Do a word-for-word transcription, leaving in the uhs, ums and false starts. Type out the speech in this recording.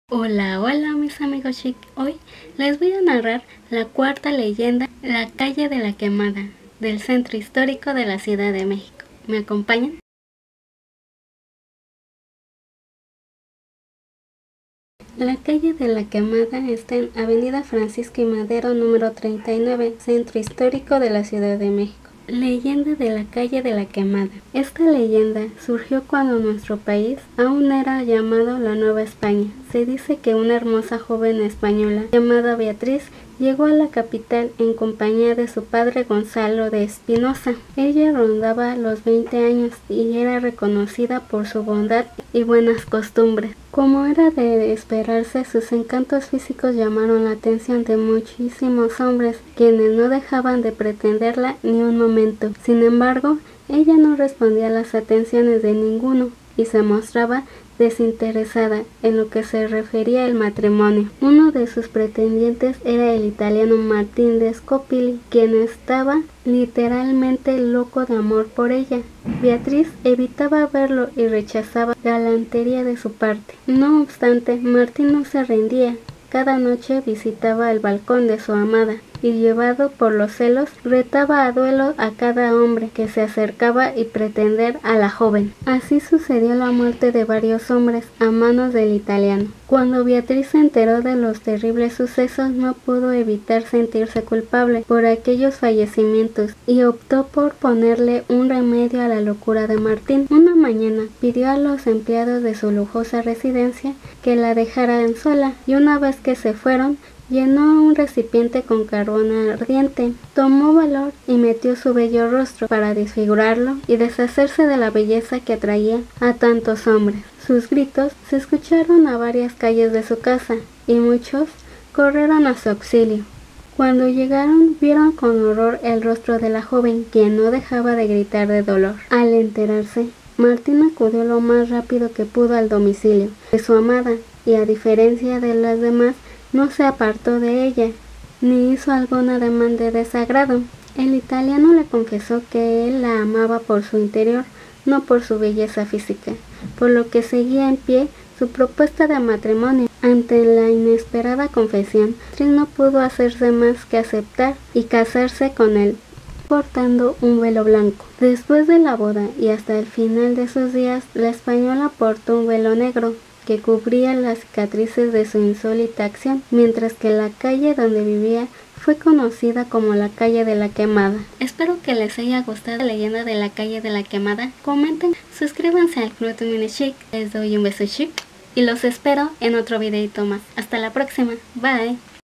Hola, hola mis amigos chic. Hoy les voy a narrar la cuarta leyenda, la calle de la Quemada, del centro histórico de la Ciudad de México. ¿Me acompañan? La calle de la Quemada está en Avenida Francisco y Madero número treinta y nueve, centro histórico de la Ciudad de México. Leyenda de la calle de la Quemada. Esta leyenda surgió cuando nuestro país aún era llamado la Nueva España. Se dice que una hermosa joven española llamada Beatriz llegó a la capital en compañía de su padre Gonzalo de Espinosa. Ella rondaba los veinte años y era reconocida por su bondad y buenas costumbres. Como era de esperarse, sus encantos físicos llamaron la atención de muchísimos hombres, quienes no dejaban de pretenderla ni un momento. Sin embargo, ella no respondía a las atenciones de ninguno y se mostraba desinteresada en lo que se refería al matrimonio. Uno de sus pretendientes era el italiano Martín de Scopoli, quien estaba literalmente loco de amor por ella. Beatriz evitaba verlo y rechazaba galantería de su parte. No obstante, Martín no se rendía. Cada noche visitaba el balcón de su amada y, llevado por los celos, retaba a duelo a cada hombre que se acercaba y pretender a la joven. Así sucedió la muerte de varios hombres a manos del italiano. Cuando Beatriz se enteró de los terribles sucesos, no pudo evitar sentirse culpable por aquellos fallecimientos y optó por ponerle un remedio a la locura de Martín. Una mañana pidió a los empleados de su lujosa residencia que la dejaran sola, y una vez que se fueron, llenó un recipiente con carbón ardiente, tomó valor y metió su bello rostro para desfigurarlo y deshacerse de la belleza que atraía a tantos hombres. Sus gritos se escucharon a varias calles de su casa y muchos corrieron a su auxilio. Cuando llegaron, vieron con horror el rostro de la joven, quien no dejaba de gritar de dolor. Al enterarse, Martín acudió lo más rápido que pudo al domicilio de su amada y, a diferencia de las demás, no se apartó de ella, ni hizo algún ademán de desagrado. El italiano le confesó que él la amaba por su interior, no por su belleza física, por lo que seguía en pie su propuesta de matrimonio. Ante la inesperada confesión, Beatriz no pudo hacerse más que aceptar y casarse con él, portando un velo blanco. Después de la boda y hasta el final de sus días, la española portó un velo negro que cubría las cicatrices de su insólita acción, mientras que la calle donde vivía fue conocida como la calle de la Quemada. Espero que les haya gustado la leyenda de la calle de la Quemada. Comenten, suscríbanse al Club Mini Chic. Les doy un beso chic y los espero en otro videito más. Hasta la próxima. Bye.